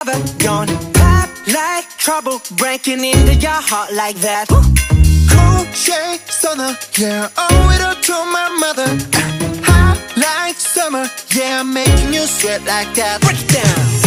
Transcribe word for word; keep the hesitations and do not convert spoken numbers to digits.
Never gonna pop like trouble breaking into your heart like that. Cool shade stunner, yeah, owe it all to my mother. Hot like summer, yeah, making you sweat like that. Break it down.